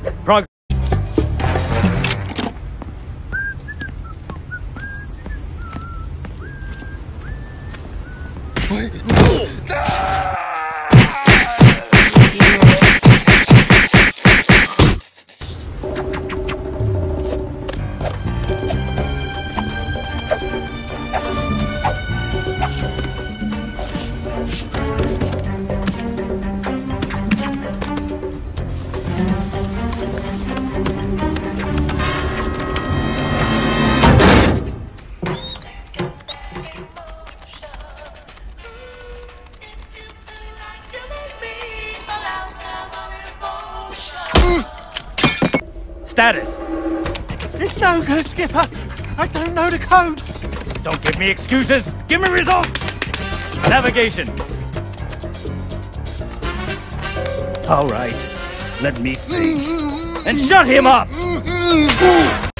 Progress. Status. It's no good, Skipper. I don't know the codes. Don't give me excuses. Give me results. Navigation. All right. Let me think. And shut him up!